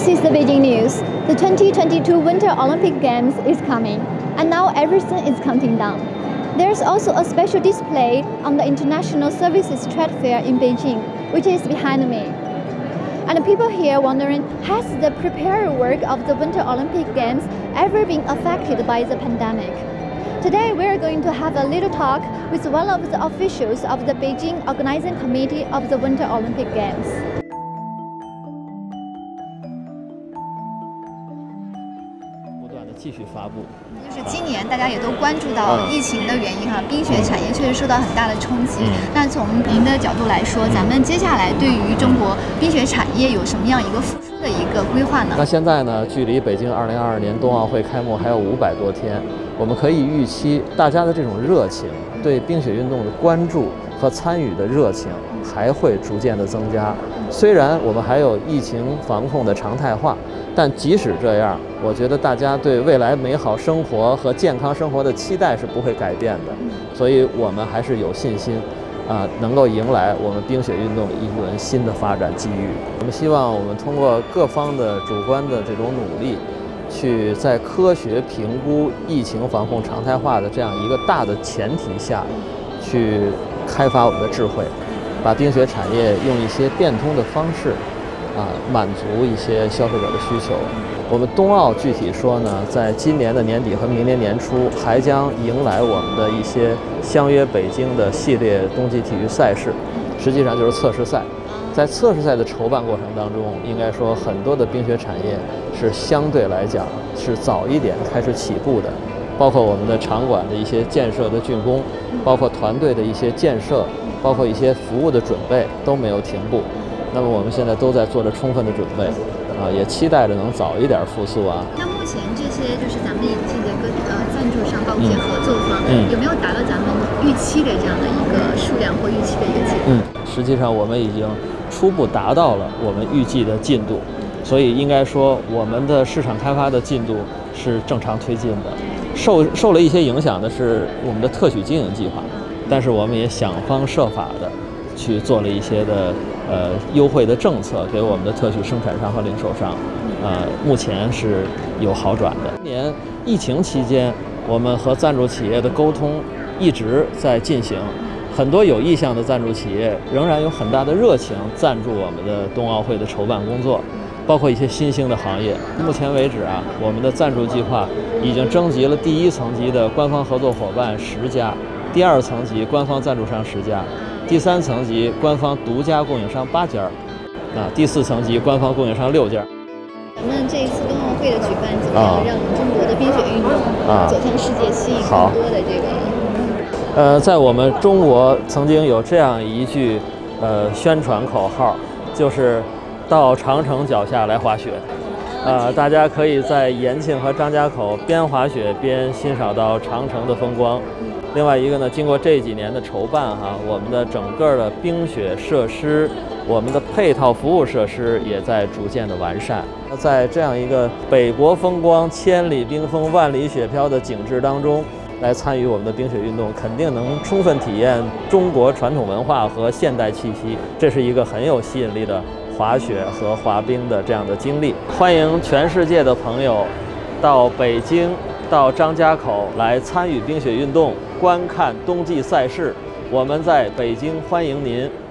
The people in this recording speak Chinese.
This is the Beijing news. The 2022 Winter Olympic Games is coming, and now everything is counting down. There's also a special display on the International Services Trade Fair in Beijing, which is behind me. And people here wondering, has the prepared work of the Winter Olympic Games ever been affected by the pandemic? Today we are going to have a little talk with one of the officials of the Beijing Organizing Committee of the Winter Olympic Games. 继续发布， 就是今年大家也都关注到疫情的原因哈，冰雪产业确实受到很大的冲击。那从您的角度来说，咱们接下来对于中国冰雪产业有什么样一个复苏的一个规划呢？ 那现在呢，距离北京2022年冬奥会开幕还有500多天，我们可以预期大家的这种热情，对冰雪运动的关注和参与的热情还会逐渐的增加。虽然我们还有疫情防控的常态化。 但即使这样，我觉得大家对未来美好生活和健康生活的期待是不会改变的，所以我们还是有信心，能够迎来我们冰雪运动一轮新的发展机遇。我们希望我们通过各方的主观的这种努力，去在科学评估疫情防控常态化的这样一个大的前提下，去开发我们的智慧，把冰雪产业用一些变通的方式。 满足一些消费者的需求。我们冬奥具体说呢，在今年的年底和明年年初，还将迎来我们的一些相约北京的系列冬季体育赛事，实际上就是测试赛。在测试赛的筹办过程当中，应该说很多的冰雪产业是相对来讲是早一点开始起步的，包括我们的场馆的一些建设的竣工，包括团队的一些建设，包括一些服务的准备都没有停步。 那么我们现在都在做着充分的准备，也期待着能早一点复苏啊。 那目前这些就是咱们引进的各赞助商，包括一些合作方，有没有达到咱们预期的这样的一个数量或预期的一个进度？ 实际上我们已经初步达到了我们预计的进度，所以应该说我们的市场开发的进度是正常推进的。受了一些影响的是我们的特许经营计划，但是我们也想方设法的去做了一些的。 优惠的政策给我们的特许生产商和零售商，目前是有好转的。今年疫情期间，我们和赞助企业的沟通一直在进行，很多有意向的赞助企业仍然有很大的热情赞助我们的冬奥会的筹办工作，包括一些新兴的行业。目前为止啊，我们的赞助计划已经征集了第1层级的官方合作伙伴10家，第2层级官方赞助商10家。 第3层级官方独家供应商8家，第4层级官方供应商6家。 咱们这一次冬奥会的举办，怎么样让中国的冰雪运动走向世界，吸引更多的这个？ 在我们中国曾经有这样一句宣传口号，就是到长城脚下来滑雪。大家可以在延庆和张家口边滑雪边欣赏到长城的风光。 另外一个呢，经过这几年的筹办我们的整个的冰雪设施，我们的配套服务设施也在逐渐的完善。在这样一个北国风光、千里冰封、万里雪飘的景致当中，来参与我们的冰雪运动，肯定能充分体验中国传统文化和现代气息。这是一个很有吸引力的滑雪和滑冰的这样的经历。欢迎全世界的朋友到北京。 到张家口来参与冰雪运动，观看冬季赛事，我们在北京欢迎您。